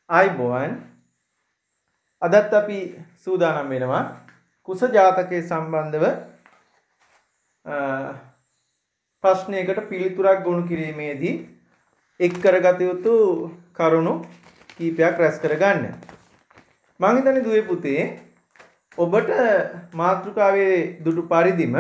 ආයිබෝවන් අදත් අපි සූදානම් වෙනවා කුස ජාතකයේ සම්බන්ධව ප්‍රශ්නයකට පිළිතුරක් ගොනු කිරීමේදී එක් කරගත යුතු කරුණු කීපයක් රැස් කරගන්න. මම හිතන්නේ දුවේ පුතේ ඔබට මාතෘකාවේ දුටු පරිදිම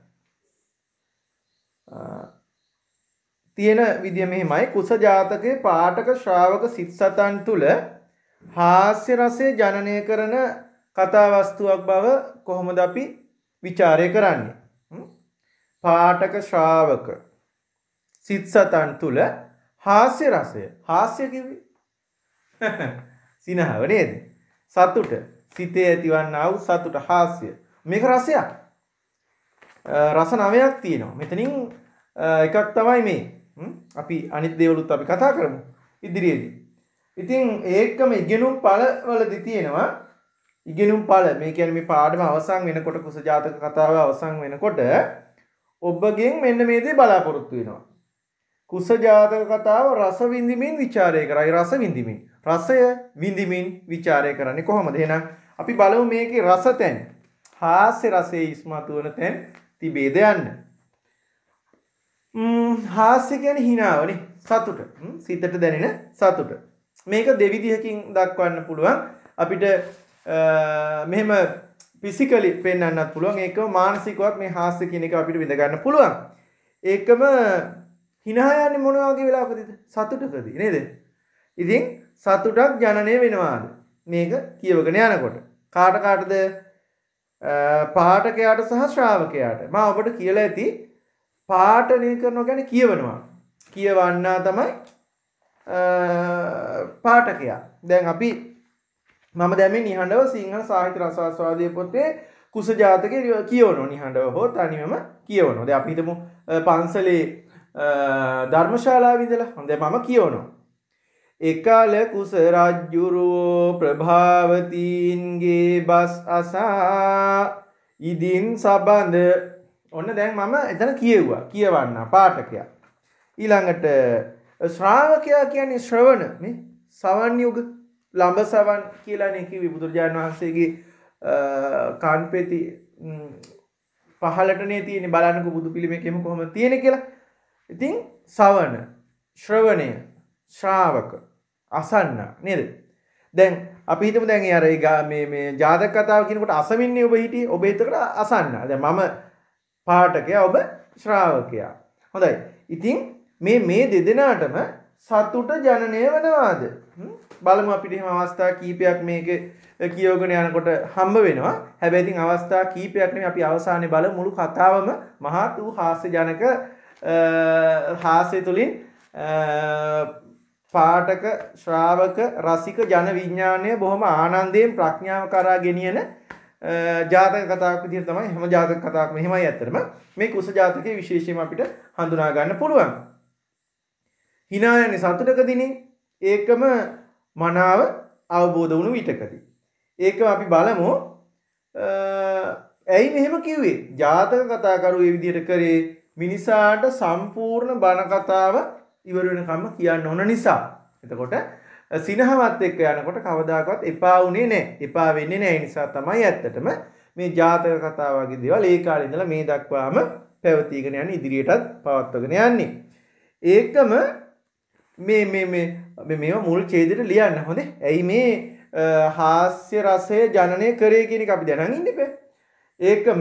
තියෙන විදිය මෙහෙමයි. කුස ජාතකයේ පාඨක ශ්‍රාවක සිත් සතන් තුල හාස්‍ය රසය ජනනය කරන කතා වස්තුවක් බව කොහොමද අපි ਵਿਚාරය කරන්නේ? පාඨක ශ්‍රාවක සිත් සතන් තුල හාස්‍ය රසය. හාස්‍ය කිව්වේ සිනහව නේද? සතුට. සිතේ ඇතිවන්නා වූ සතුට හාස්‍ය. මේක රසයක්. රස 9ක් තියෙනවා. මෙතනින් එකක් තමයි මේ. අපි අනිත් දේවලුත් අපි කතා කරමු ඉදිරියේදී. ඉතින් ඒකම ඉගෙනුම් ඵලවලදී තියෙනවා ඉගෙනුම් ඵල. මේ කියන්නේ මේ පාඩම අවසන් වෙනකොට කුස ජාතක කතාව අවසන් වෙනකොට ඔබගෙන් මෙන්න මේ දේ බලාපොරොත්තු වෙනවා. කුස ජාතක කතාව රස විඳිමින් ਵਿਚාරය කරයි. රස විඳිමින්. රසය විඳිමින් ਵਿਚාරය කරන්නේ කොහොමද? එහෙනම් අපි බලමු මේකේ රස තැන්. හාස්‍ය රසයේ ඉස්මතු වන තැන් තිබේද යන්න. හාස්‍ය කියන්නේ හිනාවනේ. සතුට. සිතට දැනෙන සතුට. මේක දෙවිධයකින් දක්වන්න පුළුවන්. අපිට මෙහෙම ෆිසිකලි පෙන්වන්නත් පුළුවන්. ඒකම මානසිකවත් මේ හාස්‍ය කියන එක අපිට විඳ ගන්න පුළුවන්. ඒකම හිනා යන්නේ මොන වගේ වෙලාවකදීද? සතුටකදී නේද? ඉතින් සතුටක් ජනනය වෙනවාද? මේක කියවගෙන යනකොට. කාට කාටද? පාඨකයාට සහ ශ්‍රාවකයාට. මම ඔබට කියලා ඇති පාඨණය කරනවා කියන්නේ කියවනවා. කියවන්නා තමයි පාඨකයා. දැන් අපි මම දැන් මේ නිහඬව සිංහල සාහිත්‍ය රසාස්වාදයේ පොතේ කුස ජාතකයේ කියවනවා. නිහඬව හෝ තනියම කියවනවා. දැන් අපි හිතමු පන්සලේ ධර්මශාලාවේ ඉඳලා දැන් මම කියවනවා. එකල කුස රජ්ජුරුවෝ ප්‍රභාවතීන්ගේ බස් අසා ඉදින් සබඳ. ඔන්න දැන් මම එතන කියෙව්වා. කියවන්න පාඨකයා. ඊළඟට ශ්‍රාවකයා කියන්නේ ශ්‍රවණ මේ සවන් යුග ලඹ සවන් කියලානේ කිව්වේ බුදුරජාණන් වහන්සේගේ කාන්පේති පහලටනේ තියෙන්නේ. බලන්නකො බුදු පිළිමේ කෙම කොහොමද තියෙන්නේ කියලා. ඉතින් සවන ශ්‍රවණය ශ්‍රාවක අසන්න නේද? දැන් අපි හිතමු දැන් අර මේ ජාතක කතාව කියනකොට අසමින්නේ ඔබ හිටියේ. ඔබ හිතකට අසන්න. දැන් මම පාඨකයා ඔබ ශ්‍රාවකයා. හොඳයි. ඉතින් මේ දෙදෙනාටම සතුට ජනනය වෙනවාද? බලමු අපිට එහෙම අවස්ථා කීපයක් මේක කියවගෙන යනකොට හම්බ වෙනවා. හැබැයි ඉතින් අවස්ථා කීපයක් නෙමෙයි අපි අවසානයේ බලමු මුළු කතාවම මහත් වූ හාස්‍යජනක හාස්‍ය තුලින් පාඨක ශ්‍රාවක රසික ජන විඥානය බොහොම ආනන්දයෙන් ප්‍රඥාව කරා ගෙනියන ජාතක කතාවක් විදිහට තමයි හැම ජාතක කතාවක්ම එහෙමයි ඇත්තටම. මේ කුස ජාතකයේ විශේෂයෙන්ම අපිට හඳුනා ගන්න පුළුවන්. hina යන්නේ සතුටකදීනේ. ඒකම මනාව අවබෝධ වුණු විටකදී. ඒකම අපි බලමු. ඇයි මෙහෙම කිව්වේ? ජාතක කතා කරුවේ මේ විදිහට කරේ මිනිසාට සම්පූර්ණ බණ කතාව ඉවර වෙනකම්ම කියන්න ඕන නිසා. එතකොට සිනහවත් එක්ක යනකොට කවදාකවත් එපා වුණේ නැහැ. එපා වෙන්නේ නැහැ. ඒ නිසා තමයි ඇත්තටම මේ ජාතක කතා වගේ දේවල් ඒ කාලේ ඉඳලා මේ දක්වාම පැවතීගෙන යන්නේ, ඉදිරියටත් පවත්වාගෙන යන්නේ. ඒකම මේවා මුල් ඡේදෙට ලියන්න හොඳේ. ඇයි මේ හාස්‍ය රසය ජනනය කරේ කියන එක අපි දැනන් ඉන්න බෑ. ඒකම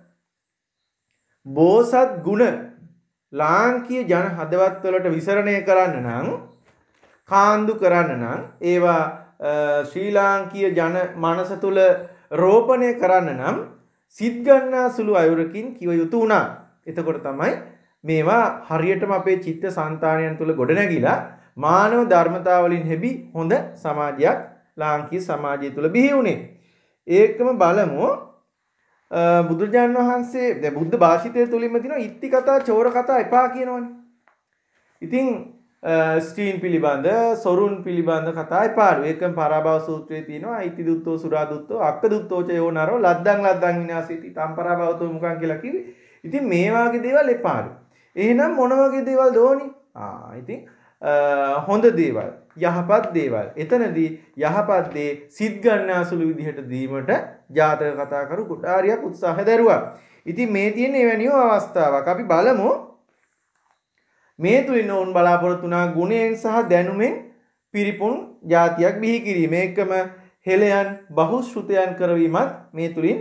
බෝසත් ගුණ ලාංකීය ජන හදවත් වලට විසරණය කරන්න නම්, කාන්දු කරන්න නම්, ඒවා ශ්‍රී ලාංකීය ජන මනස තුල රෝපණය කරන්න නම් සිත් ගන්නා සුළු අයුරකින් කිව යුතු වුණා. එතකොට තමයි මේවා හරියටම අපේ චිත්ත සංතානයන් තුල ගොඩනැගිලා මානව ධර්මතාවලින් හැබි හොඳ සමාජයක් ලාංකීය සමාජය තුල බිහි වුණේ. ඒකම බලමු. බුදුරජාණන් වහන්සේ දැන් බුද්ධ භාෂිතය තුලින්ම තියෙනවා ඉත්ති කතා, චෝර කතා එපා කියනවනේ. ඉතින් ස්ත්‍රීන් පිළිබඳ, සොරුන් පිළිබඳ කතා එපාරු. ඒකම පරාභව සූත්‍රයේ තියෙනවා ඉති දුත්තෝ, සුරා දුත්තෝ, අක්ක දුත්තෝ චයෝ නරෝ ලද්දං විනාශීති තම් පරාභවතෝ මුඛං කියලා කිව්වේ. ඉතින් මේ වගේ දේවල් එපාරු. එහෙනම් මොන වගේ දේවල් දෝනි? ඉතින් හොඳ දේවල්, යහපත් දේවල්. එතනදී යහපත් දේ සිත් ගන්නාසුළු විදිහට දීමට ජාතක කතාකරු කුඩාරියක් උත්සාහ දරුවා. ඉතින් මේ තියෙන එවැනි අවස්ථාවක්. අපි බලමු මේ තුලින් ඔවුන් බලාපොරොත්තු වුණා ගුණයෙන් සහ දැනුමෙන් පිරිපුන් ජාතියක් බිහි කිරීම. ඒකම හෙළයන් බහුශ්‍රුතයන් කරවීමත් මේ තුලින්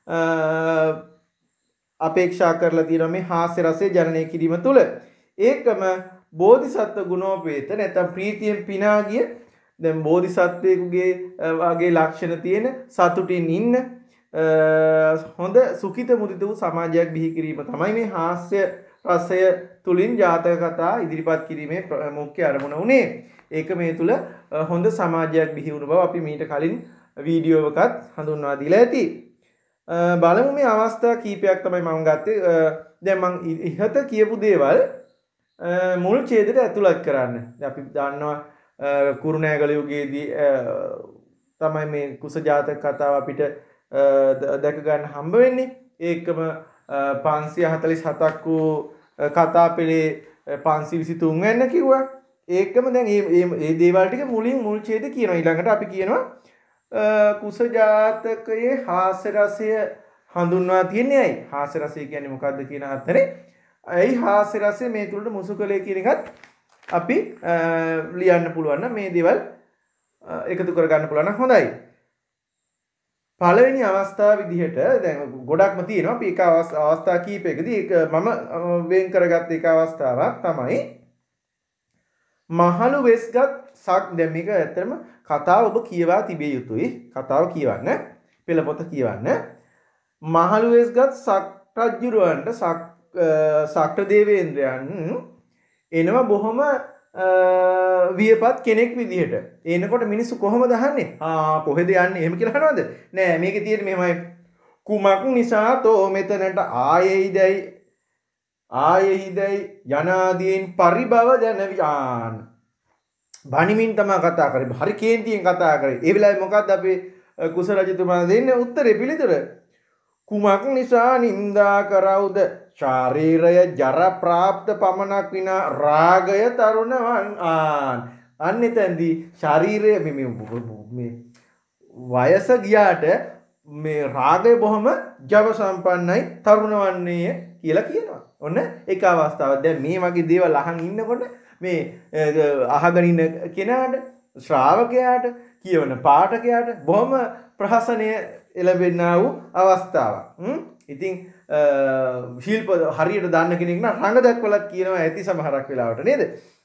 අපේක්ෂා කරලා තියෙනවා මේ හාස්‍ය රසය ජනනය කිරීම තුළ. ඒකම බෝධිසත්ව ගුණෝපේත නැත්නම් ප්‍රීතියෙන් පිනා ගිය දැන් බෝධිසත්වයෙකුගේ වගේ ලක්ෂණ තියෙන සතුටින් ඉන්න හොඳ සුඛිත මුදිත වූ සමාජයක් බිහි කිරීම තමයි මේ හාස්‍ය රසය තුලින් ජාතක කතා ඉදිරිපත් කිරීමේ මුඛ්‍ය අරමුණ උනේ. ඒක මේ තුල හොඳ සමාජයක් බිහි වුණ බව අපි මීට කලින් වීඩියෝ එකත් හඳුන්වා දීලා ඇති. බලමු මේ අවස්ථා කීපයක් තමයි මම ගත්තේ. දැන් මම ඉහත කියපු දේවල් මුල් ඡේදයට ඇතුළත් කරන්න. දැන් අපි දන්නවා කුරුණෑගල යුගයේදී තමයි මේ කුස ජාතක කතාව අපිට දැක ගන්න හම්බ වෙන්නේ. ඒකම 547ක් වූ කතා පෙළේ 523 වෙන්න කිව්වා. ඒකම දැන් මේ දේවල් ටික මුලින් මුල් ඡේද කියනවා. ඊළඟට අපි කියනවා කුස ජාතකයේ හාස්‍ය රසය හඳුන්වා තියන්නේ ඇයි? හාස්‍ය රසය කියන්නේ මොකක්ද කියන අතරේ ඇයි හාස්‍ය රසය මේ තුලට මුසු කළේ කියන එකත් අපි ලියන්න පුළුවන් නම් මේ දේවල් එකතු කරගන්න පුළුවන් නම් හොඳයි. පළවෙනි අවස්ථාව විදිහට දැන් ගොඩක්ම තියෙනවා. අපි එක අවස්ථා කීපයකදී ඒක මම වෙන් කරගත්ත එක අවස්ථාවක් තමයි මහලු වෙස්ගත් සක්. දැන් මේක ඇත්තටම කතාව ඔබ කියවා තිබිය යුතුයි. කතාව කියවන්න, පෙළ පොත කියවන්න. මහලු වෙස්ගත් සක් රජුරවන්ට සක්‍ර දේවේන්ද්‍රයන් එනවා බොහොම වියපත් කෙනෙක් විදිහට. එනකොට මිනිස්සු කොහොමද අහන්නේ? කොහෙද යන්නේ? එහෙම කියලා අහනවද? නෑ, මේකේ තියෙන්නේ මෙහෙමයි. කුමක් නිසාතෝ මෙතනට ආයෙහිදයි යනාදීන් පරිභව දැනවියාන්. බණිමින් තමයි කතා කරේ. හරි කේන්තියෙන් කතා කරේ. ඒ වෙලාවේ මොකද්ද අපේ කුස රජතුමා දෙන්නේ උත්තරේ පිළිතුර? කුමක් නිසා නින්දා කරවුද? ශාරීරය ජර ප්‍රාප්ත පමණක් විනා රාගය තරුණවන් අන්න එතෙන්දී ශාරීරය මේ වයස ගියාට මේ රාගය බොහොම ජව සම්පන්නයි තරුණ වන්නේය කියලා කියනවා. ඔන්න ඒක අවස්ථාවක්. දැන් මේ වගේ දේවල් අහන් ඉන්නකොට මේ අහගෙන ඉන්න කෙනාට ශ්‍රාවකයාට කියවන පාඨකයාට බොහොම ප්‍රහසනය එළඹෙනා වූ අවස්ථාවක්. ඉතින් ශිල්ප හරියට දන්න කෙනෙක් නම් රඟ දක්වලත් කියනවා ඇති සමහරක් වෙලාවට නේද?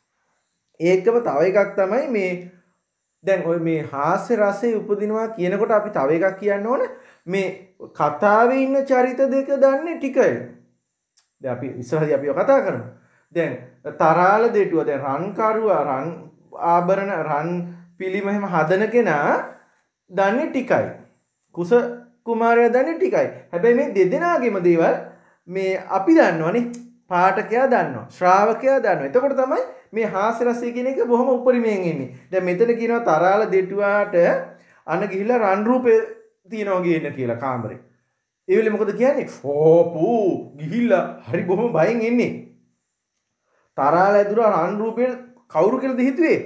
ඒකම තව එකක් තමයි මේ දැන් ඔය මේ හාස්‍ය රසය උපදිනවා කියනකොට අපි තව එකක් කියන්න ඕන මේ කතාවේ ඉන්න චරිත දෙක දන්නේ ටිකයි. දැන් අපි ඉස්සරහදී අපි කතා කරමු. දැන් තරාල දෙටුව දැන් රන්කරුවා රන් ආභරණ රන් පිළිම එහෙම හදන කෙනා දන්නේ ටිකයි. කුස කුමාරයා දන්නේ ටිකයි. හැබැයි මේ දෙදෙනාගේම දේවල් මේ අපි දන්නවනේ. පාඨකයා දන්නවා. ශ්‍රාවකයා දන්නවා. එතකොට තමයි මේ හාස්‍ය රසය කියන එක බොහොම උපරිමයෙන් එන්නේ. දැන් මෙතන කියනවා තරාල දෙටුවාට අන ගිහිල්ලා රන් රූපේ තියනවා ගේන්න කියලා කාමරේ. ඒ වෙලේ මොකද කියන්නේ? ඕපෝ ගිහිල්ලා හරි බොහොම බයෙන් එන්නේ. තරාල ඇදුරා රන් රූපේ කවුරු කියලාද හිතුවේ?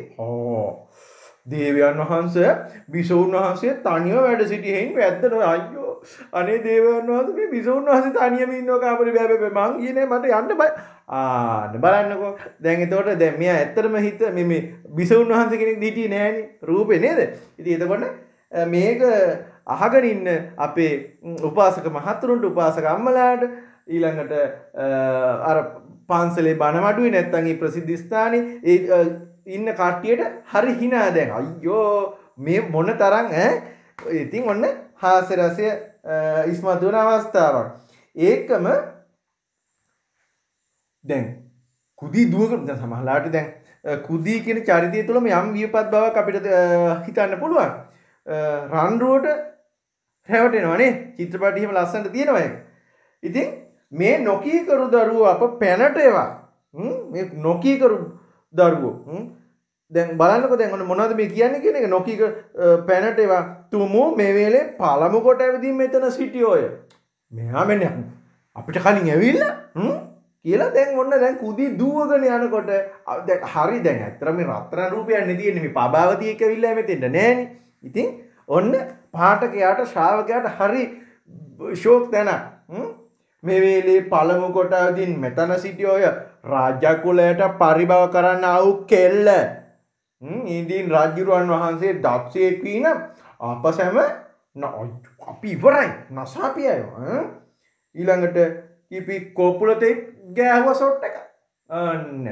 දේවයන් වහන්සේ බිසෝන් වහන්සේ තනියම වැඩ සිටි හේින් වැද්දන අයියෝ අනේ දේවයන් වහන්සේ මේ බිසෝන් වහන්සේ තනියම ඉන්නව කාමරේ බෑ මං ගියේ මට යන්න බය බලන්නකෝ දැන් එතකොට දැන් මෙයා ඇත්තටම හිත මේ බිසෝන් වහන්සේ කෙනෙක් හිටියේ නෑනේ රූපේ නේද ඉතින් එතකොට මේක අහගෙන ඉන්න අපේ උපාසක මහතුරුන්ට උපාසක අම්මලාට ඊළඟට අර පන්සලේ බණවඩුවේ නැත්තම් ඒ ප්‍රසිද්ධ ස්ථානේ ඒ ඉන්න කට්ටියට හරි hina දැන් අයියෝ මේ මොන තරම් ඉතින් ඔන්න හාස්‍ය රසය ඉස්මතු වෙන අවස්ථාවක් ඒකම දැන් කුදී දුවක දැන් සමහරලාට දැන් කුදී කියන චරිතය තුළම යම් වියපත් බවක් අපිට හිතන්න පුළුවන් රන්රුවට රැවටෙනවා නේ චිත්‍රපටි එහෙම ලස්සනට තියෙනවා ඒක ඉතින් මේ නොකීකරු දරුවෝ අප පැනට ඒවා මේ නොකීකරු දරුවෝ දැන් බලන්නකෝ දැන් ඔන්න මොනවද මේ කියන්නේ කියන එක නොකීක පැනට ඒවා තුමු මේ වෙලේ පළමු කොට ඇවිදින් මෙතන සිටියෝය මෙහා මෙන්න අපිට කලින් ඇවිල්ලා කියලා දැන් ඔන්න දැන් කුදී දුවගෙන යනකොට දැන් හරි දැන් ඇත්තටම මේ රත්තරන් රූපයක් නේ තියෙන්නේ මේ පබාවතිය එක්ක ඇවිල්ලා මෙතෙන්ද නෑනේ. ඉතින් ඔන්න පාඨකයාට ශ්‍රාවකයාට හරි ෂෝක් දැනක්. මේ වේලේ පළමු කොටසින් මෙතන සිටි ඔය රාජ්‍ය කුලයට පරිභව කරන්න ආවු කෙල්ල. ඉන්දීන් රාජ්‍යරුවන් වහන්සේ දක්ෂයෙක් වීන අපසම අපි ඉවරයි නසාපි අය. ඊළඟට කිපි කොපුලතේ ගෑහුවා ෂොට් එක. අන්න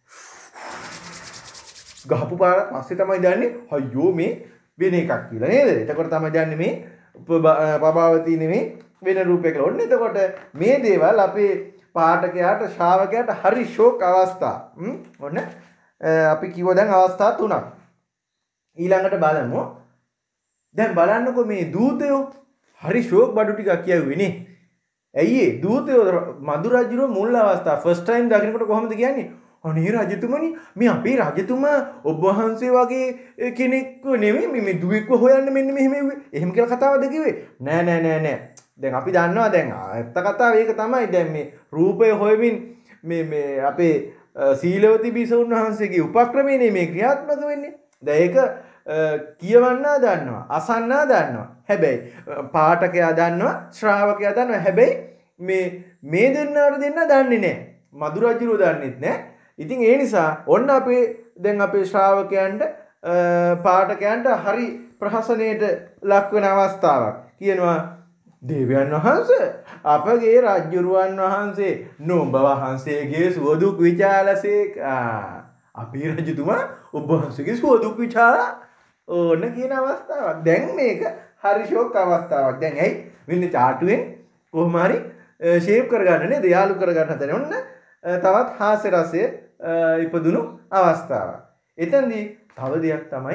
ගහපු පාරක් පස්සේ තමයි දන්නේ අයියෝ මේ වෙන එකක් කියලා නේද? එතකොට තමයි දන්නේ මේ පබාවතී නෙමේ වෙන රූපයක. ඔන්න එතකොට මේ දේවල් අපේ පාඨකයාට ශ්‍රාවකයාට හරි ෂෝක් අවස්ථා. ඔන්න අපි කිව්වා දැන් අවස්ථා තුනක්. ඊළඟට බලමු. දැන් බලන්නකෝ මේ දූතයෝ හරි ෂෝක් බඩු ටිකක් කියුවේ නේ. ඇයි ඒ දූතයෝ මදු රජුගේ මුල් අවස්ථාව ෆස්ට් ටයිම් දකින්නකොට කොහොමද කියන්නේ? අනේ රජතුමනි මේ අපේ රජතුමා ඔබ වහන්සේ වගේ කෙනෙක් නෙමෙයි මේ දුවෙක්ව හොයන්න මෙන්න මෙහෙම එහෙම කියලා කතාවද කිව්වේ? නෑ. දැන් අපි දන්නවා දැන් ඇත්ත කතාව ඒක තමයි. දැන් මේ රූපය හොයමින් මේ අපේ සීලවති බිසවුන් වහන්සේගේ උපක්‍රමයනේ මේ ක්‍රියාත්මක වෙන්නේ. දැන් ඒක කියවන්නා දන්නවා, අසන්නා දන්නවා. හැබැයි පාඨකයා දන්නවා, ශ්‍රාවකයා දන්නවා. හැබැයි මේ දෙන්නාට දෙන්න දන්නේ නැහැ. මදු රජුරෝ දන්නෙත් නැහැ. ඉතින් ඒ නිසා ඔන්න දැන් අපේ ශ්‍රාවකයන්ට පාඨකයන්ට හරි ප්‍රහසනයට ලක් වෙන අවස්ථාවක්. කියනවා දේවයන් වහන්සේ අපගේ රජුරුවන් වහන්සේ නුඹ වහන්සේගේ සුවදුක් විචාලසේක. අපේ රජතුමා ඔබ වහන්සේගේ සුවදුක් විචාරා ඕන කියන අවස්ථාවක්. දැන් මේක හරි ෂෝක් අවස්ථාවක්. දැන් ඇයි වෙන්නේ චාටුවෙන් කොහොම හරි ෂේප් කරගන්න නේද? යාලු කරගන්න හදන ඔන්න තවත් හාස්‍ය රසය ඉපදුණු අවස්ථාවක්. එතෙන්දී තව දෙයක් තමයි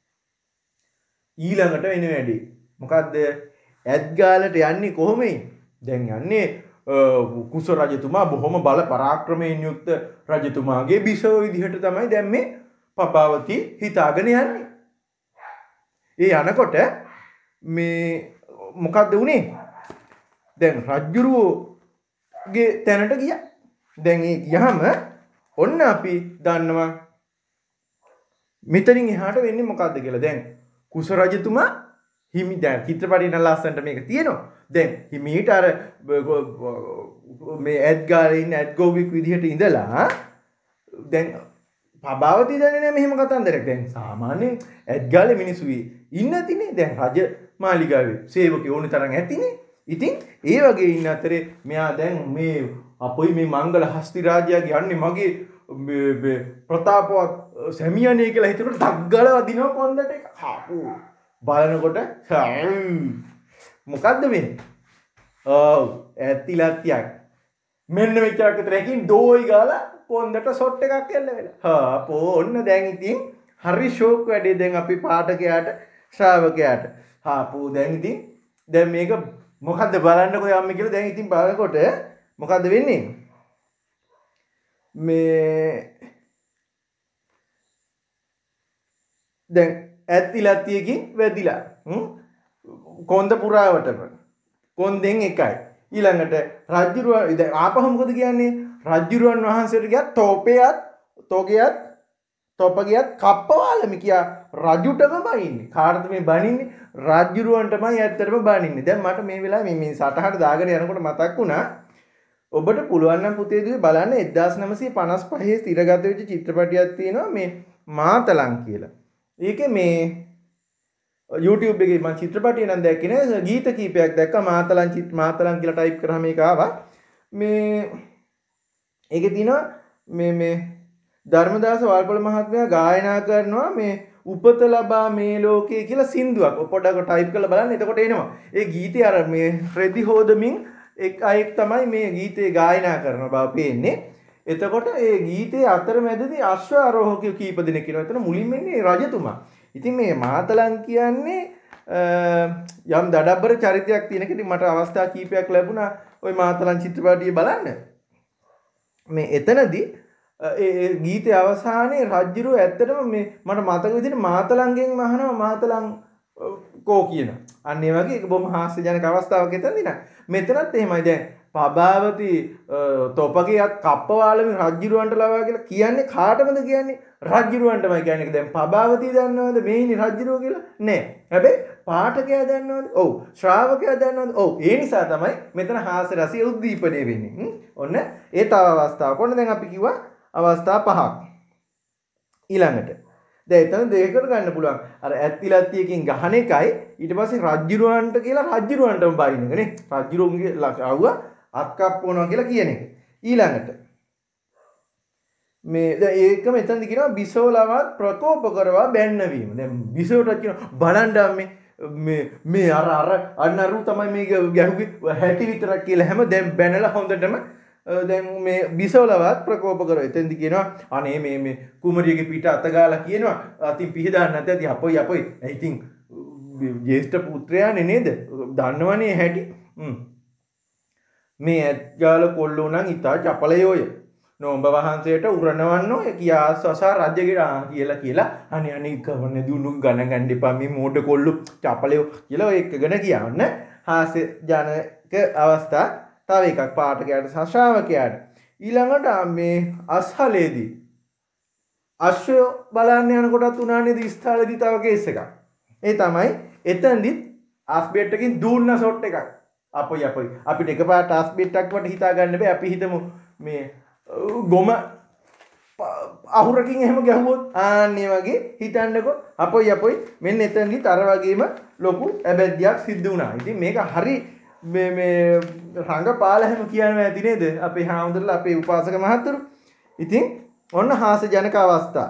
ඊළඟට වෙන වැඩි. මොකද්ද? ඇත්ගාලට යන්නේ කොහොමයි? දැන් යන්නේ කුස රජතුමා බොහොම බල පරාක්‍රමයෙන් යුක්ත රජතුමාගේ බිසව විදිහට තමයි දැන් මේ පබාවති හිතාගෙන යන්නේ. ඒ යනකොට මේ මොකද්ද උනේ? දැන් රජුරුවෝගේ තැනට ගියා. දැන් ඒ ගියාම ඔන්න අපි දන්නවා මෙතනින් එහාට වෙන්නේ මොකද්ද කියලා. දැන් කුස රජතුමා හිමි දැන් චිත්‍රපටයේ නම් ලස්සනට මේක තියෙනවා. දැන් හිමීට අර මේ ඇඩ්ගාලේ ඉන්න ඇඩ්ගෝවික් විදිහට ඉඳලා දැන් පබාවති දන්නේ නැහැ මෙහෙම කතන්දරයක්. දැන් සාමාන්‍යයෙන් ඇඩ්ගාලේ මිනිස්සු ඉන්න ඇතිනේ. දැන් රජ මාලිගාවේ සේවකයෝ ඕන තරම් ඇතිනේ. ඉතින් ඒ වගේ ඉන්න අතරේ මෙයා දැන් මේ අපොයි මේ මංගල හස්ති රාජයාගේ යන්නේ මගේ ප්‍රතාපවත් සැමියනේ කියලා හිතනකොට ඩග්ගල වදිනවා කොන්දට එක. බලනකොට මොකද්ද වෙන්නේ? ඇතිලත්තියක් මෙන්න මෙච්චරක් විතරකින් ඩෝයි ගාලා කොන්දට ෂොට් එකක් එල්ල වෙලා. ඔන්න දැන් ඉතින් හරි ෂෝක් වැඩේ දැන් අපි පාඨකයාට ශ්‍රාවකයාට. දැන් ඉතින් දැන් මේක මොකද්ද බලන්නකෝ යන්නේ කියලා දැන් ඉතින් බලනකොට මොකද්ද වෙන්නේ? මේ දැන් ඇත්තිලත්තියකින් වැදිලා කොන්ද පුරාවටම කොන්දෙන් එකයි. ඊළඟට රජුරුවන් දැන් ආපහු මොකද කියන්නේ? රජුරුවන් වහන්සේට ගියා තොපගියත් කප්පවාලම කියා රජුටම බනින්නේ. කාටද මේ බනින්නේ? රජුරුවන්ටමයි ඇත්තටම බනින්නේ. දැන් මට මේ වෙලාවේ මේ සටහන දාගෙන යනකොට මතක් වුණා ඔබට පුළුවන් නම් පුතේ දුවේ බලන්න 1955 ස්ථිරගත වෙච්ච චිත්‍රපටයක් තියෙනවා මේ මාතලන් කියලා. ඒකේ මේ YouTube එකේ මම චිත්‍රපටිය නම් දැක්කේ නෑ. ගීත කීපයක් දැක්කා මාතලන් කියලා ටයිප් කරාම මේක ආවා. මේ ඒකේ තියෙනවා මේ ධර්මදාස වල්පොල මහත්මයා ගායනා කරනවා මේ උපත ලබා මේ ලෝකේ කියලා සින්දුවක්. පොඩ්ඩක් ටයිප් කරලා බලන්න. එතකොට එනවා. ඒ ගීතේ අර මේ රෙදි හොදමින් අයෙක් තමයි මේ ගීතේ ගායනා කරන බව පේන්නේ. එතකොට ඒ ගීතේ අතරමැදදී අශ්ව ආරෝහකයෝ කීප දෙනෙක් ඉන්නවා. එතන මුලින්ම ඉන්නේ රජතුමා. ඉතින් මේ මාතලන් කියන්නේ යම් දඩබ්බර චරිතයක් තියෙන කෙනෙක්. මට අවස්ථා කීපයක් ලැබුණා ওই මාතලන් චිත්‍රපටිය බලන්න. මේ එතනදී ඒ ගීතයේ අවසානයේ රජුරෝ ඇත්තටම මේ මට මතක විදිහට මාතලන්ගෙන් අහනවා මාතලන් කෝ කියන. අන්න ඒ වගේ ඒක බොහොම හාස්‍යජනක අවස්ථාවක් එතනදී නා. මෙතනත් එහෙමයි. දැන් පබාවති තොපගේ කප්පවාලම රජ්ජුරුවන්ට ලවා කියලා කියන්නේ කාටමද කියන්නේ? රජ්ජුරුවන්ටමයි කියන්නේ. දැන් පබාවති දන්නවද මේ ඉන්නේ රජ්ජුරුව කියලා? නෑ. හැබැයි පාඨකයා දන්නවද? ඔව්. ශ්‍රාවකයා දන්නවද? ඔව්. ඒ නිසා තමයි මෙතන හාස රසය උද්දීපනය වෙන්නේ. ඔන්න ඒ තව අවස්ථාවක්. ඔන්න දැන් අපි කිව්වා අවස්ථා පහක්. ඊළඟට දැන් එතන දෙකකට ගන්න පුළුවන්. අර ඇත්තිලත්තියකින් ගහන එකයි ඊට පස්සේ රජ්ජුරුවන්ට කියලා රජ්ජුරුවන්ටම බයින එක නේ. රජ්ජුරුවන්ගේ ලකුව අත්කප්පවනවා කියලා කියන එක. ඊළඟට මේ දැන් ඒකම එතනදි කියනවා බිසෝලවත් ප්‍රකෝප කරවා බැන්නවීම. දැන් බිසෝට කියනවා බලන්න මේ අර අන්නරු තමයි මේ ගැහුවේ හැටි විතරක් කියලා හැම දැන් බැනලා හොඳටම දැන් මේ බිසෝලවත් ප්‍රකෝප කරවා. එතනදි කියනවා අනේ මේ කුමරියගේ පිට අත ගාලා කියනවා අතින් පිහදාන්න නැත්නම් ඇති අපොයි. ඉතින් ජේෂ්ඨ පුත්‍රයානේ නේද? දන්නවනේ හැටි. මේ ඇත්ගාල කොල්ලෝ නම් ඉතා චපලයෝය. නොඹ වහන්සේට උරණවන්නෝ කියා සසා රජ්‍යගෙට කියලා අනේ කවන්නේ දුන්නු ගණ ගන්න එපා මේ මෝඩ කොල්ලෝ චපලයෝ කියලා ඔය එකගෙන කියන්න හාස්‍ය ජනක අවස්ථා තව එකක් පාඨකයාට සහ ශ්‍රාවකයාට. ඊළඟට මේ අස්හලේදී අශ්වය බලන්න යනකොටත් උනානේ ස්ථාලේදී තව කේස් එකක්. ඒ තමයි එතනදිත් ආස්බෙට් එකකින් දුන්න ෂොට් එකක්. අපොයි අපිට එකපාරට ආස්බෙට්ටක් වට හිතා ගන්න බෑ. අපි හිතමු මේ ගොම අහුරකින් එහෙම ගැහුවොත් ආන්නේ වගේ හිතන්නකො අපොයි මෙන්න එතනදිත් අර වගේම ලොකු ඇබැද්දියක් සිද්ධ වුණා. ඉතින් මේක හරි මේ රංගපාල හැම කියනවා ඇති නේද? අපේ හාමුදුරුවෝ අපේ උපාසක මහත්තුරු. ඉතින් ඔන්න හාස ජනක අවස්ථා.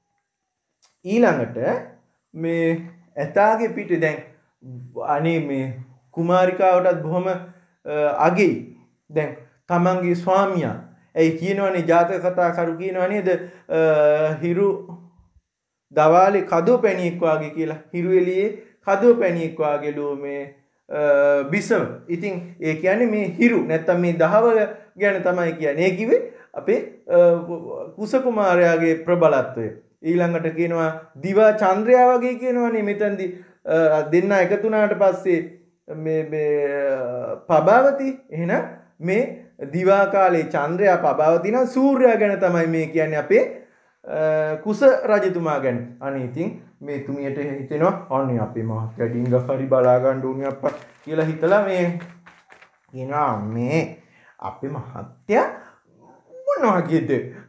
ඊළඟට මේ ඇතාගේ පිට දැන් අනේ මේ කුමාරිකාවටත් බොහොම අගෙයි. දැන් තමන්ගේ ස්වාමියා ඒ කියනවනේ ජාතක කතා කරු කියනවා නේද? හිරු දවාලේ කදෝ පැණියෙක් වාගේ කියලා. හිරු එළියේ කදෝ පැණියෙක් වාගේලු මේ බිසව. ඉතින් ඒ කියන්නේ මේ හිරු නැත්තම් මේ දහවල ගැන තමයි කියන්නේ. ඒ කිව්වේ අපේ කුස කුමාරයාගේ ප්‍රබලත්වය. ඊළඟට කියනවා දිවා චන්ද්‍රයා වගේ කියනවනේ මෙතනදී දෙන්න එකතු වුණාට පස්සේ මේ පබාවති එහෙනම් මේ දිවා කාලේ චන්ද්‍රයා පබාවති නම් සූර්යයා ගැන තමයි මේ කියන්නේ අපේ කුස රජතුමා ගැන. අනේ ඉතින් මේ තුමියට හිතෙනවා අනේ අපේ මහත්තයා ඩිංගක් හරි බලා ගන්න ඕනේ අප්පා කියලා හිතලා මේ කියනවා මේ අපේ මහත්තයා මොනවා කියද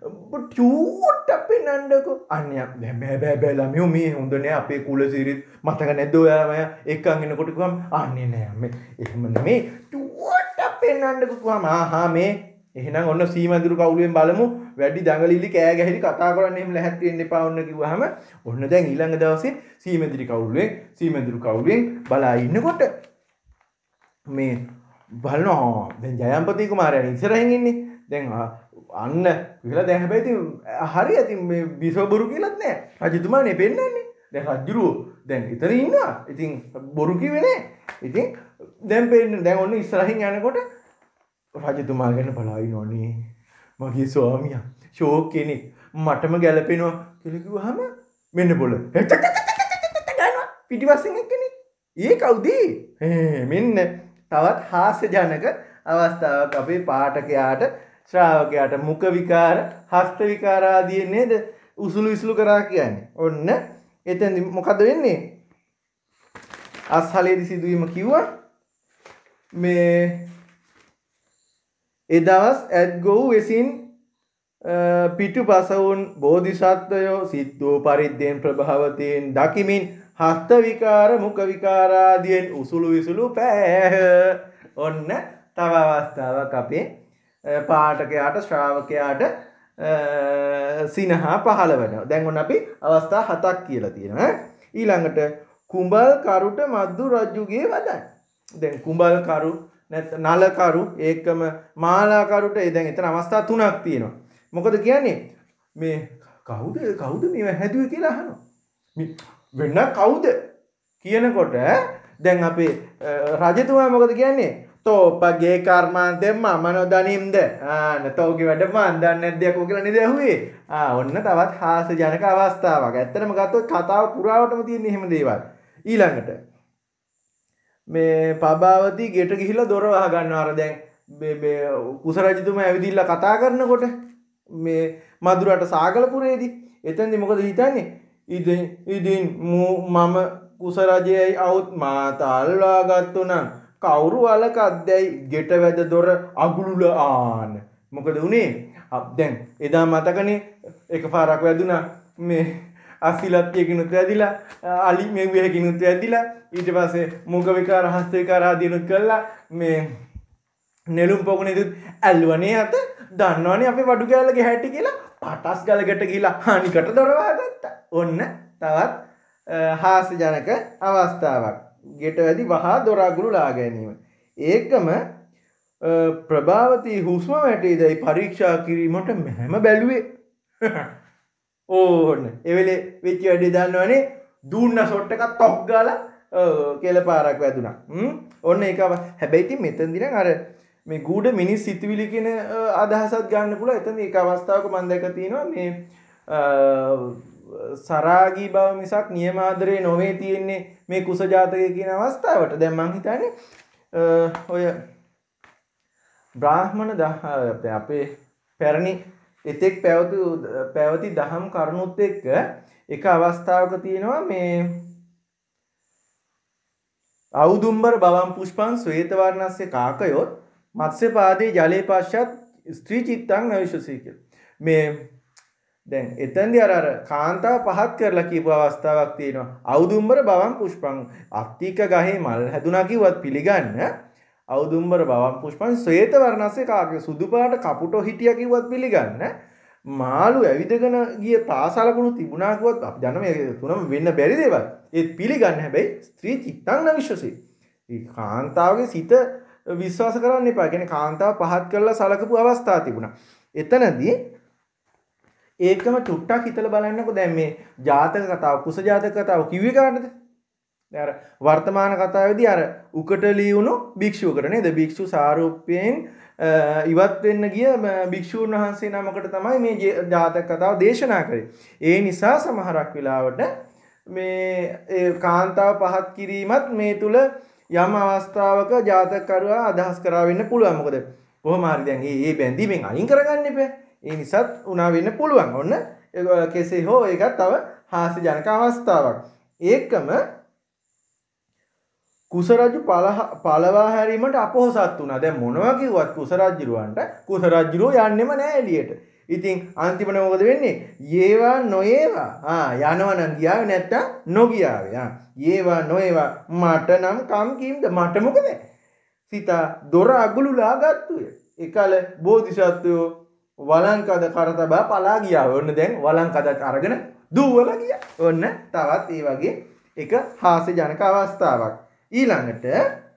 චූට් අපේ නණ්ඩකෝ අනේ බෑ ළමයෝ මේ හොඳ නෑ අපේ කුලසිරිත් මතක නැද්ද ඔයාලා එක්කන් එනකොට කිව්වම අනේ නෑ මේ එහෙම නෙමේ චූට් අපේ නණ්ඩකෝ කිව්වම ආහා මේ එහෙනම් ඔන්න සීමඳුරු කවුලුවෙන් බලමු වැඩි දඟලිලි කෑ ගැහිලි කතා කරන්න එහෙම ලැහැත් වෙන්න එපා ඔන්න කිව්වහම ඔන්න දැන් ඊළඟ දවසේ සීමඳුරු කවුලුවෙන් බලා ඉන්නකොට මේ බලනවා දැන් ජයම්පති කුමාරයා ඉස්සරහින් ඉන්නේ දැන් අන්න කියලා දැන් හැබැයි ඉතින් හරි ඉතින් මේ බිසවබුරු කියලාත් නෑ රජතුමානේ පෙන්නන්නේ දැන් රජුරෝ දැන් ඉතන ඉන්නවා ඉතින් බොරු කිව්වේ නෑ ඉතින් දැන් පෙන්න දැන් ඔන්න ඉස්සරහින් යනකොට රජතුමා ගැන බලා ඉන්නෝනේ මගේ ස්වාමියා ෂෝක් කෙනෙක් මටම ගැලපෙනවා කියලා කිව්වහම මෙන්න බොල ගන්නවා පිටිපස්සෙන් එක්කෙනෙක් ඒ කවුද මෙන්න තවත් හාස්‍ය ජනක අවස්ථාවක් අපේ පාඨකයාට ශ්‍රාවකයාට මුඛ විකාර හස්ත විකාර ආදී නේද උසුළු විසුළු කරා කියන්නේ. ඔන්න එතෙන්දි මොකද වෙන්නේ? අස්හලේදී සිදුවීම කිව්වා මේ එදවස් ඇත්ගොව් වෙසින් පිටුපසවුන් බෝධිසත්වයෝ සිද්ධෝ පරිද්දෙන් ප්‍රභාවතයෙන් දකිමින් හස්ත විකාර මුඛ විකාර ආදීන් උසුළු විසුළු පෑහ. ඔන්න තව අවස්ථාවක් අපේ පාඨකයාට ශ්‍රාවකයාට සිනහා පහළ වෙනවා. දැන් ඔන්න අපි අවස්ථා 7ක් කියලා තියෙනවා. ඊළඟට කුඹල් කරුට මද්දු රජුගේ වදන්. දැන් කුඹල් කරු නැත්නම් නල කරු ඒකම මාලා කරුට දැන් එතන අවස්ථා 3ක් තියෙනවා. මොකද කියන්නේ මේ කවුද මේව හැදුවේ කියලා අහනවා. මේ වෙන කවුද කියනකොට දැන් අපේ රජතුමා මොකද කියන්නේ? තෝපගේ කර්මාන්තයෙන් මම නොදනින්ද නැතෝගේ වැඩ මන් දන්නේ නැද්ද යකෝ කියලා නේද ඇහුවේ. ඔන්න තවත් හාස ජනක අවස්ථාවක්. ඇත්තටම ගත්තොත් කතාව පුරාවටම තියෙන එහෙම දේවල්. ඊළඟට මේ පබාවති ගෙට ගිහිල්ලා දොර වහ ගන්නවා. අර දැන් කුස රජතුමා ඇවිදිලා කතා කරනකොට මේ මදුරට සාගලපුරේදී එතෙන්දී මොකද හිතන්නේ? ඉදින් මම කුස රජයයි අවුත් මාතා අල්ලා ගත්තු නම් කවුරු වලකද්දයි ගෙට වැද දොර අගුලුල ආන. මොකද උනේ? දැන් එදා මතකනේ එකපාරක් වැදුනා මේ අසිලත් එකිනුත් වැදිලා අලි මෙව්වේ එකිනුත් වැදිලා ඊට පස්සේ මුග විකාර හස්ත විකාර ආදීනුත් කළා මේ නෙළුම් පොකුණේදුත් ඇල්ලුවනේ අත දන්නවනේ අපේ වඩු කැලේ හැටි කියලා පටස් ගලකට ගිහිලා හානිකට දොර වහගත්තා. ඔන්න තවත් හාස්‍යජනක අවස්ථාවක්. ගෙට වැදි වහා දොර අගුළු ලා ගැනීම. ඒකම ප්‍රභාවතී හුස්ම වැටේදයි පරීක්ෂා කිරීමට මෙහෙම බැලුවේ. ඕන්න ඒ වෙලේ වෙච්ච වැඩේ දන්නවනේ දුන්න ෂොට් එකක් තොක් ගාලා කෙල පාරක් වැදුනා. ඔන්න ඒක හැබැයි ඉතින් මෙතනදී නම් අර මේ ගුඩ මිනිස් සිතුවිලි කියන අදහසත් ගන්න පුළුවන්. එතන ඒක අවස්ථාවක මම දැක තියෙනවා මේ සරාගී බව මිසක් නියමාදරේ නොවේ තියෙන්නේ මේ කුස ජාතකයේ කියන අවස්ථාවට. දැන් මං හිතන්නේ ඔය බ්‍රාහ්මණ අපේ පැරණි එතෙක් පැවති දහම් කරුණුත් එක්ක එක අවස්ථාවක තියෙනවා මේ අවුදුම්බර බවම් පුෂ්පං ශ්වේත වර්ණස්සේ කාකයොත් මත්ස්‍ය පාදේ ජලයේ පශ්චාත් ස්ත්‍රී චිත්තං නවිශසී කියලා. මේ දැන් එතෙන්දී අර කාන්තාව පහත් කරලා කියපු අවස්ථාවක් තියෙනවා. අවුදුම්බර බවම් පුෂ්පං අත්තික ගහේ මල් හැදුනා කිව්වත් පිළිගන්න. අවුදුම්බර බවම් පුෂ්පං ශ්වේත වර්ණස්සේ කාකය සුදු පාට කපුටෝ හිටියා කිව්වත් පිළිගන්න. මාළු ඇවිදගෙන ගිය පාසලකුණු තිබුණා කිව්වත් අපි දන්න මේ තුනම වෙන්න බැරි දේවල්. ඒත් පිළිගන්න හැබැයි ස්ත්‍රී චිත්තං නවිශසී. ඒ කාන්තාවගේ සිත විශ්වාස කරන්න එපා. කියන්නේ කාන්තාව පහත් කරලා සලකපු අවස්ථා තිබුණා. එතනදී ඒකම චුට්ටක් හිතලා බලන්නකෝ. දැන් මේ ජාතක කතාව කුස ජාතක කතාව කිව්වේ කාටද? දැන් අර වර්තමාන කතාවේදී අර උකට ලියුණු භික්ෂුවකට නේද? භික්ෂු සාරූපයෙන් ඉවත් වෙන්න ගිය භික්ෂුන් වහන්සේ නමකට තමයි මේ ජාතක කතාව දේශනා කරේ. ඒ නිසා සමහරක් වෙලාවට මේ කාන්තාව පහත් කිරීමත් මේ තුල යම් අවස්ථාවක ජාතක කරුවා අදහස් කරා වෙන්න පුළුවන්. මොකද කොහොම හරි දැන් මේ බැඳීමෙන් අයින් කරගන්න එපා. ඒ නිසාත් උනා වෙන්න පුළුවන්. ඔන්න කෙසේ හෝ ඒකත් තව හාස්‍යජනක අවස්ථාවක්. ඒකම කුස රජු පළවා හැරීමට අපොහසත් වුණා. දැන් මොනවා කිව්වත් කුස රජුරවන්ට කුස රජුරෝ යන්නෙම නෑ එළියට. ඉතින් අන්තිමට මොකද වෙන්නේ? යේවා නොයේවා. යනවා නම් ගියාවේ නැත්තම් නොගියාවේ. යේවා නොයේවා මට නම් කම් කීම්ද? මට මොකද? සිතා දොර අගුළුලා ගත්තුය. එකල බෝධිසත්වයෝ වලංකද කරතබා පලා ගියා. ඔන්න දැන් වලංකදත් අරගෙන දුවලා ගියා. ඔන්න තවත් ඒ වගේ එක හාස්‍යජනක අවස්ථාවක්. ඊළඟට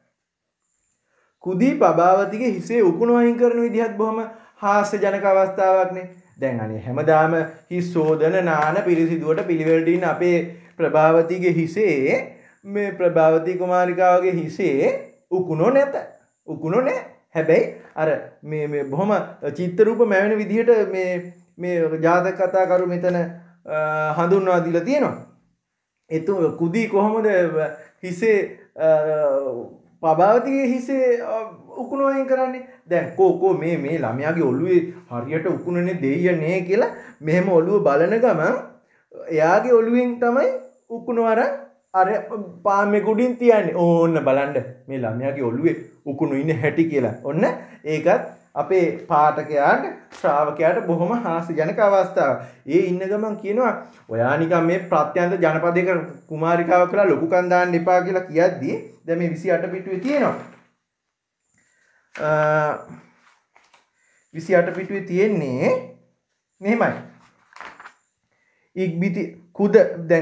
කුදී පබාවතිගේ හිසේ උකුණු අයින් කරන විදිහත් බොහොම හාස්‍යජනක අවස්ථාවක්නේ. දැන් අනේ හැමදාම හිස් සෝදන නාන පිරිසිදුවට පිළිවෙලට ඉන්න අපේ ප්‍රභාවතිගේ හිසේ මේ ප්‍රභාවති කුමාරිකාවගේ හිසේ උකුණු නැත. උකුණු නැහැ. හැබැයි අර මේ බොහොම චිත්ත රූප මැවෙන විදිහට මේ ජාතක කතා කරු මෙතන හඳුන්වා දීලා තියෙනවා. එතු කුදී කොහොමද හිසේ පබාවතිගේ හිසේ උකුණු අයින් කරන්නේ? දැන් කෝ මේ ළමයාගේ ඔළුවේ හරියට උකුණනේ දෙයියනේ කියලා මෙහෙම ඔළුව බලන ගමන් එයාගේ ඔළුවෙන් තමයි උකුණු අර පාමේ කුඩින් තියන්නේ. ඕන්න බලන්න මේ ළමයාගේ ඔළුවේ උකුණු ඉන්නේ හැටි කියලා. ඔන්න ඒකත් අපේ පාඨකයාට ශ්‍රාවකයාට බොහොම හාස්‍යජනක අවස්ථාවක්. ඒ ඉන්න ගමන් කියනවා ඔයා නිකන් මේ ප්‍රත්‍යන්ත ජනපදයක කුමාරිකාවක් කියලා ලොකු කන් දාන්න එපා කියලා කියද්දී දැන් මේ 28 පිටුවේ තියෙනවා. 28 පිටුවේ තියෙන්නේ මෙහෙමයි. ඉක්බිති කුද දැන්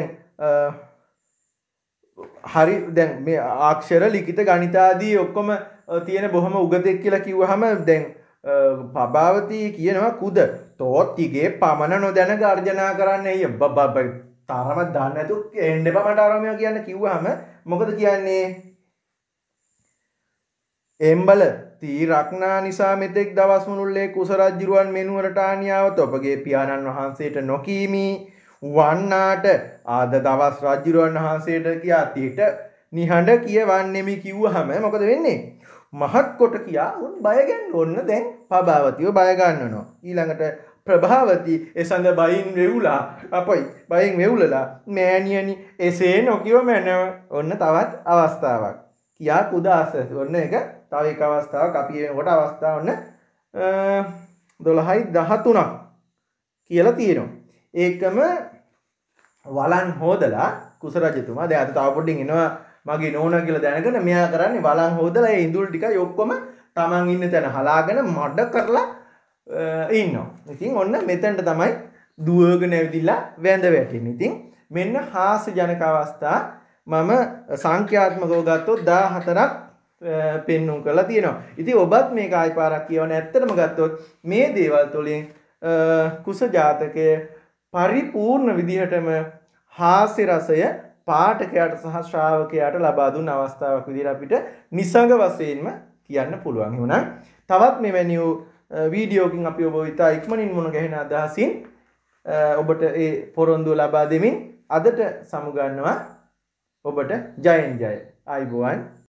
හරි දැන් මේ අක්ෂර ලිඛිත ගණිත ආදී ඔක්කොම තියෙන බොහොම උගතෙක් කියලා කිව්වහම දැන් පබාවති කියනවා කුද තෝත්තිගේ පමණ නොදැන ගර්ජනා කරන්න එය බබ තරම දන්නේ නැතු එන්න එපා මට ආරාමයක් කියන්න කිව්වහම මොකද කියන්නේ? එම්බල තීරක්නා නිසා මෙතෙක් දවස් මුළුල්ලේ කුස රජුරුවන් මෙනුවරට ආනියාවත ඔබගේ පියාණන් වහන්සේට නොකීමි වන්නාට ආද දවස් රජුරුවන් වහන්සේට කියා තීට නිහඬ කියවන්නෙමි කිව්වහම මොකද වෙන්නේ? මහත් කොට කියා උන් බය ගන්න ඕන්න දැන් පබාවතිව බය ගන්නනවා. ඊළඟට ප්‍රභාවති එසඳ බයින් වෙවුලා අපයි බයින් වෙවුලලා මෑණියනි එසේ නොකියව මැනව. ඔන්න තවත් අවස්ථාවක්. කියා කුදාස. ඔන්න එක තව එක අවස්ථාවක් අපි වෙනකොට අවස්ථාව ඔන්න 12:13ක් කියලා තියෙනවා. ඒකම වලන් හොදලා කුස රජතුමා දැන් අද තව පොඩ්ඩින් එනවා මගේ නෝනා කියලා දැනගෙන මෙයා කරන්නේ වලන් හොදලා ඒ ඉඳුල් ටිකයි ඔක්කොම Taman ඉන්න තැන හලාගෙන මඩ කරලා ඉන්නවා. ඉතින් ඔන්න මෙතනට තමයි දුවගෙන ඇවිදලා වැඳ වැටෙන්නේ. ඉතින් මෙන්න හාස්‍ය ජනක අවස්ථා මම සංඛ්‍යාත්මකව ගත්තොත් 14ක් පෙන්වුම් කරලා තියෙනවා. ඉතින් ඔබත් මේක ආයි පාරක් කියවන ඇත්තටම ගත්තොත් මේ දේවල් තුළින් කුස ජාතකයේ පරිපූර්ණ විදිහටම හාස්‍ය රසය පාඨකයාට සහ ශ්‍රාවකයාට ලබා දුන්න අවස්ථාවක් විදිහට අපිට නිසංග වශයෙන්ම කියන්න පුළුවන්. එහෙනම් තවත් මෙවැනි වීඩියෝකින් අපි ඔබ ඉතා ඉක්මනින් මුණ ගැහෙන අදහසින් ඔබට ඒ පොරොන්දුව ලබා දෙමින් අදට සමුගන්නවා. ඔබට ජයෙන් ජය. ආයුබෝවන්.